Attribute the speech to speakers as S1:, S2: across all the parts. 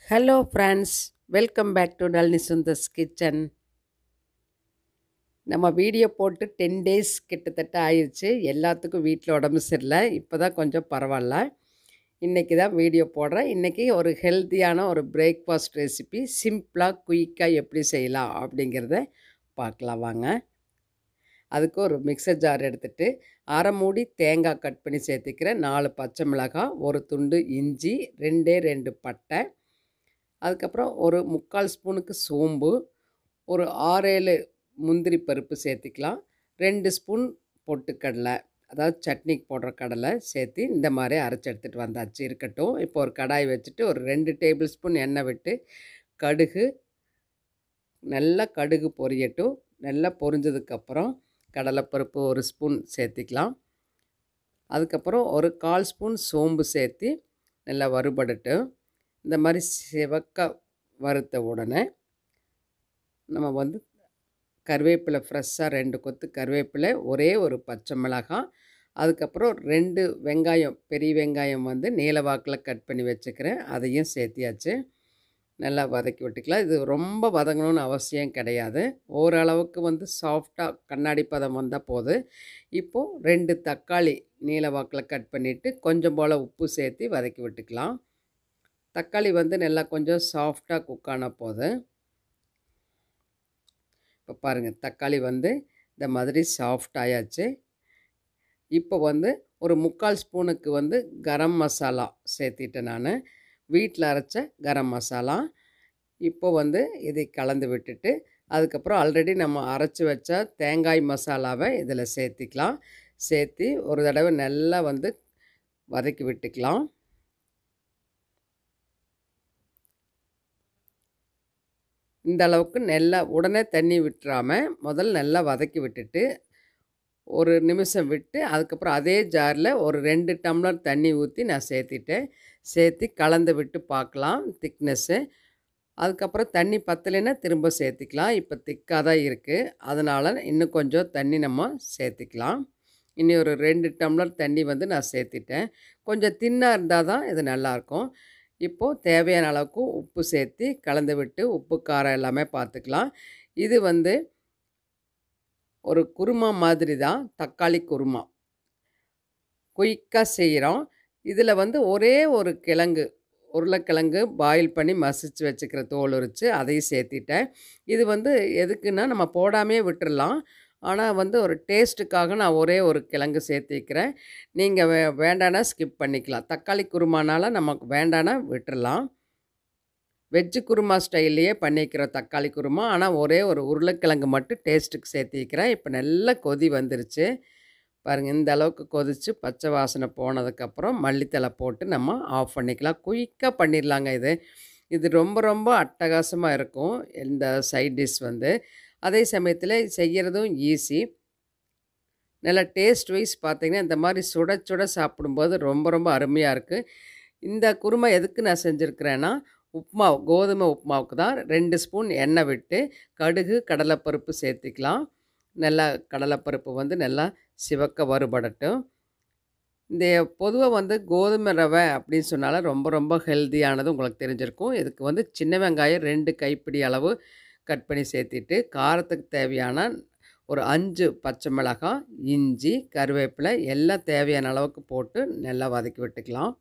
S1: Hello friends, welcome back to Nalini Sundar's kitchen. நம்ம video போட்டு 10 days கிட்டத்தட்ட ஆயிடுச்சு. எல்லாத்துக்கும் வீட்டில் உடம்பு சரியில்லை. இப்போ தான் கொஞ்சம் பரவாயில்ல. இன்றைக்கி தான் வீடியோ போடுறேன். இன்றைக்கி ஒரு ஹெல்த்தியான ஒரு பிரேக்ஃபாஸ்ட் ரெசிபி சிம்பிளாக குயிக்காக எப்படி செய்யலாம் அப்படிங்கிறத பார்க்கலாம் வாங்க. அதுக்கு ஒரு மிக்சர் ஜார் எடுத்துகிட்டு அரை மூடி தேங்காய் கட் பண்ணி சேர்த்துக்கிறேன், 4 பச்சை மிளகாய், ஒரு துண்டு இஞ்சி, 2 பட்டை, அதுக்கப்புறம் ஒரு 3/4 ஸ்பூனுக்கு சோம்பு, ஒரு 6-7 முந்திரி பருப்பு சேர்த்திக்கலாம், 2 ஸ்பூன் பொட்டுக்கடலை, அதாவது சட்னிக்கு போடுற கடலை சேர்த்து இந்த மாதிரி அரைச்சி எடுத்துகிட்டு வந்தாச்சு. இருக்கட்டும். இப்போ ஒரு கடாய் வச்சுட்டு ஒரு 2 டேபிள் ஸ்பூன் எண்ணெய் விட்டு கடுகு, நல்லா கடுகு பொரியட்டும். நல்லா பொரிஞ்சதுக்கப்புறம் கடலைப்பருப்பு ஒரு ஸ்பூன் சேர்த்திக்கலாம். அதுக்கப்புறம் ஒரு 1/4 ஸ்பூன் சோம்பு சேர்த்து நல்லா வறுபடட்டும். இந்த மாதிரி சிவக்க வறுத்த உடனே நம்ம கருவேப்பிலை ஃப்ரெஷ்ஷாக 2 கொத்து கருவேப்பிலை, ஒரே ஒரு பச்சை மிளகாய், அதுக்கப்புறம் 2 வெங்காயம், பெரிய வெங்காயம் நீல வாக்கில் கட் பண்ணி வச்சுக்கிறேன், அதையும் சேர்த்தியாச்சு. நல்லா வதக்கி விட்டுக்கலாம். இது ரொம்ப வதங்கணும்னு அவசியம் கிடையாது. ஓரளவுக்கு சாஃப்டாக கண்ணாடி பதம் வந்தால் போதும். இப்போது 2 தக்காளி நீல வாக்கில் கட் பண்ணிவிட்டு கொஞ்சம் போல் உப்பு சேர்த்து வதக்கி விட்டுக்கலாம். தக்காளி நல்லா கொஞ்சம் சாஃப்டாக குக் ஆன போதும். இப்போ பாருங்கள், தக்காளி இந்த மாதிரி சாஃப்ட் ஆயாச்சு. இப்போ ஒரு 3/4 ஸ்பூனுக்கு கரம் மசாலா சேர்த்திட்டேன் நான், வீட்டில் அரைச்ச கரம் மசாலா. இப்போ இதை கலந்து விட்டுட்டு அதுக்கப்புறம் ஆல்ரெடி நம்ம அரைச்சி வச்ச தேங்காய் மசாலாவை இதில் சேர்த்திக்கலாம். சேர்த்து ஒரு தடவை நல்லா வதக்கி விட்டுக்கலாம். இந்த அளவுக்கு நல்லா உடனே தண்ணி விட்டுறாமல் முதல்ல நல்லா வதக்கி விட்டுட்டு ஒரு நிமிஷம் விட்டு அதுக்கப்புறம் அதே ஜாரில் ஒரு 2 டம்ளர் தண்ணி ஊற்றி நான் சேர்த்திட்டேன். சேர்த்து கலந்து விட்டு பார்க்கலாம் திக்னஸ்ஸு. அதுக்கப்புறம் தண்ணி பத்தலைன்னா திரும்ப சேர்த்திக்கலாம். இப்போ திக்காக தான் இருக்குது, அதனால் இன்னும் கொஞ்சம் தண்ணி நம்ம சேர்த்திக்கலாம். இன்னி ஒரு 2 டம்ளர் தண்ணி நான் சேர்த்திட்டேன். கொஞ்சம் தின்னாக இருந்தால் தான் இது நல்லாயிருக்கும். இப்போது தேவையான அளவுக்கு உப்பு சேர்த்து கலந்து விட்டு உப்பு காரம் எல்லாமே பார்த்துக்கலாம். இது ஒரு குருமா மாதிரி தான், தக்காளி குருமா குயிக்காக செய்கிறோம். இதில் ஒரே ஒரு கிழங்கு, உருளைக்கிழங்கு பாயில் பண்ணி மசிச்சு வச்சுக்கிற தோல் உரித்து அதையும் சேர்த்திட்டேன். இது எதுக்குன்னா நம்ம போடாமையே விட்டுறலாம். ஆனால் ஒரு டேஸ்ட்டுக்காக நான் ஒரே ஒரு கிழங்கு சேர்த்திக்கிறேன். நீங்கள் வேண்டானா ஸ்கிப் பண்ணிக்கலாம். தக்காளி குருமானால் நமக்கு வேண்டானா விட்டுறலாம். வெஜ்ஜு குருமா ஸ்டைல்லையே பண்ணிக்கிறோம் தக்காளி குருமா. ஆனால் ஒரே ஒரு உருளைக்கிழங்கு மட்டும் டேஸ்ட்டுக்கு சேர்த்திக்கிறேன். இப்போ நல்லா கொதி வந்துருச்சு பாருங்கள். இந்த அளவுக்கு கொதித்து பச்சை வாசனை போனதுக்கப்புறம் மல்லித்தலை போட்டு நம்ம ஆஃப் பண்ணிக்கலாம். குயிக்காக பண்ணிடலாங்க இது. இது ரொம்ப ரொம்ப அட்டகாசமாக இருக்கும் இந்த சைட் டிஷ். அதே சமயத்தில் செய்கிறதும் ஈஸி. நல்லா டேஸ்ட் வைஸ் பார்த்திங்கன்னா இந்த மாதிரி சுட சுட சாப்பிடும்போது ரொம்ப ரொம்ப அருமையாக இருக்குது. இந்த குருமா எதுக்கு நான் செஞ்சுருக்கிறேன்னா, உப்புமாவு, கோதுமை உப்புமாவுக்கு தான். 2 ஸ்பூன் எண்ணெய் விட்டு கடுகு, கடலைப்பருப்பு சேர்த்திக்கலாம். நல்லா கடலைப்பருப்பு நல்லா சிவக்க வறுபடட்டும். இந்த பொதுவாக கோதுமை ரவை அப்படின்னு சொன்னாலும் ரொம்ப ரொம்ப ஹெல்த்தியானது உங்களுக்கு தெரிஞ்சிருக்கும். இதுக்கு சின்ன வெங்காயம் 2 கைப்பிடி அளவு கட் பண்ணி சேர்த்திட்டு காரத்துக்கு தேவையான ஒரு 5 பச்சை மிளகாய், இஞ்சி, கருவேப்பிலை எல்லாம் தேவையான அளவுக்கு போட்டு நல்லா வதக்கி விட்டுக்கலாம்.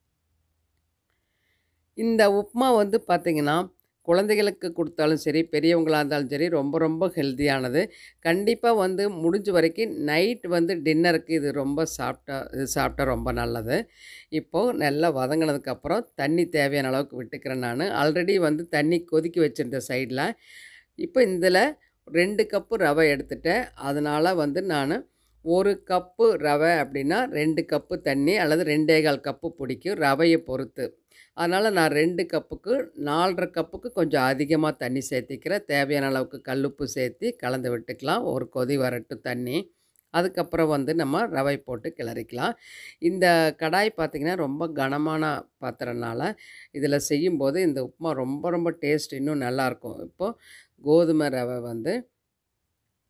S1: இந்த உப்புமா பார்த்திங்கன்னா குழந்தைகளுக்கு கொடுத்தாலும் சரி, பெரியவங்களாக இருந்தாலும் சரி, ரொம்ப ரொம்ப ஹெல்த்தியானது. கண்டிப்பாக முடிஞ்ச வரைக்கும் நைட் டின்னருக்கு இது ரொம்ப சாப்பிட்டா ரொம்ப நல்லது. இப்போது நல்லா வதங்கினதுக்கப்புறம் தண்ணி தேவையான அளவுக்கு விட்டுக்கிறேன் நான். ஆல்ரெடி தண்ணி கொதிக்க வச்சுருந்த சைடில். இப்போ இதில் 2 கப்பு ரவை எடுத்துட்டேன். அதனால் நான் 1 கப்பு ரவை அப்படின்னா 2 கப்பு தண்ணி அல்லது 2 1/4 கப்பு பிடிக்கும் ரவையை பொறுத்து. அதனால் நான் 2 கப்புக்கு 4 1/2 கப்புக்கு கொஞ்சம் அதிகமாக தண்ணி சேர்த்திக்கிறேன். தேவையான அளவுக்கு கல்லுப்பு சேர்த்து கலந்து விட்டுக்கலாம். ஒரு கொதி வரட்டும் தண்ணி. அதுக்கப்புறம் நம்ம ரவை போட்டு கிளறிக்கலாம். இந்த கடாய் பார்த்திங்கன்னா ரொம்ப கனமான பாத்திரம்னால இதில் செய்யும்போது இந்த உப்புமா ரொம்ப ரொம்ப டேஸ்ட் இன்னும் நல்லாயிருக்கும். இப்போது கோதுமை ரவை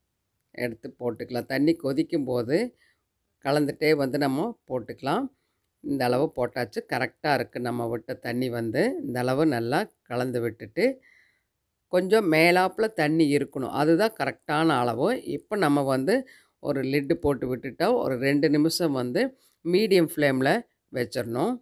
S1: எடுத்து போட்டுக்கலாம். தண்ணி கொதிக்கும்போது கலந்துகிட்டே நம்ம போட்டுக்கலாம். இந்த அளவு போட்டாச்சு. கரெக்டாக இருக்குது. நம்ம விட்ட தண்ணி வந்து இந்த அளவு நல்லா கலந்து விட்டுட்டு, கொஞ்சம் மேலாப்புல தண்ணி இருக்கணும். அதுதான் கரெக்டான அளவு. இப்போ நம்ம வந்து ஒரு லிட்டு போட்டு விட்டுட்டா, ஒரு 2 நிமிஷம் வந்து மீடியம் ஃப்ளேமில் வச்சிரணும்.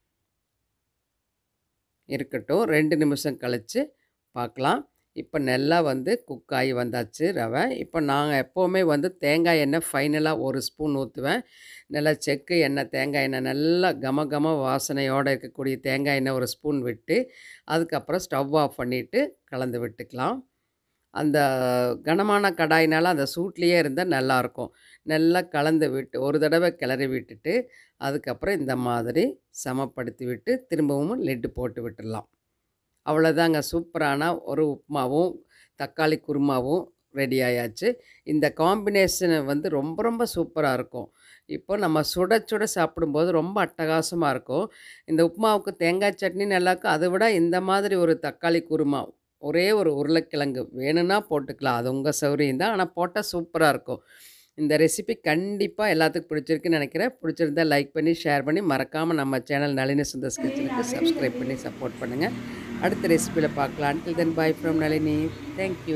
S1: இருக்கட்டும். 2 நிமிஷம் கழிச்சு பார்க்கலாம். இப்போ நல்லா வந்து குக் ஆகி வந்தாச்சு ரவை. இப்போ நாங்கள் எப்போவுமே வந்து தேங்காய் எண்ணெய் ஃபைனலாக 1 ஸ்பூன் ஊற்றுவேன். நல்லா செக்கு எண்ணெய், தேங்காய் எண்ணெய் நல்லா கம கம வாசனையோடு இருக்கக்கூடிய தேங்காய் எண்ணெய் 1 ஸ்பூன் விட்டு, அதுக்கப்புறம் ஸ்டவ் ஆஃப் பண்ணிவிட்டு கலந்து விட்டுக்கலாம். அந்த கனமான கடாயினால் அந்த சூட்லேயே இருந்தால் நல்லாயிருக்கும். நல்லா கலந்து விட்டு ஒரு தடவை கிளறி விட்டுட்டு, அதுக்கப்புறம் இந்த மாதிரி சமப்படுத்தி விட்டு திரும்பவும் லிட்டு போட்டு விட்டுடலாம். அவ்வளோதாங்க, சூப்பரான ஒரு உப்புமாவும் தக்காளி குருமாவும் ரெடி ஆயாச்சு. இந்த காம்பினேஷன் வந்து ரொம்ப ரொம்ப சூப்பராக இருக்கும். இப்போ நம்ம சுட சுட சாப்பிடும்போது ரொம்ப அட்டகாசமாக இருக்கும். இந்த உப்புமாவுக்கு தேங்காய் சட்னி நல்லாயிருக்கும். அதை விட இந்த மாதிரி ஒரு தக்காளி குருமா, ஒரே ஒரு உருளைக்கிழங்கு வேணும்னா போட்டுக்கலாம். அது உங்கள் சௌகரியம் தான். ஆனால் போட்டால் சூப்பராக இருக்கும். இந்த ரெசிபி கண்டிப்பாக எல்லாத்துக்கும் பிடிச்சிருக்குன்னு நினைக்கிறேன். பிடிச்சிருந்தா லைக் பண்ணி, ஷேர் பண்ணி, மறக்காமல் நம்ம சேனல் நளினி சுந்தர்ஸ் கிச்சனுக்கு சப்ஸ்கிரைப் பண்ணி சப்போர்ட் பண்ணுங்கள். அடுத்த ரெசிபியில் பார்க்கலாம். Until then bye from Nalini. Thank you.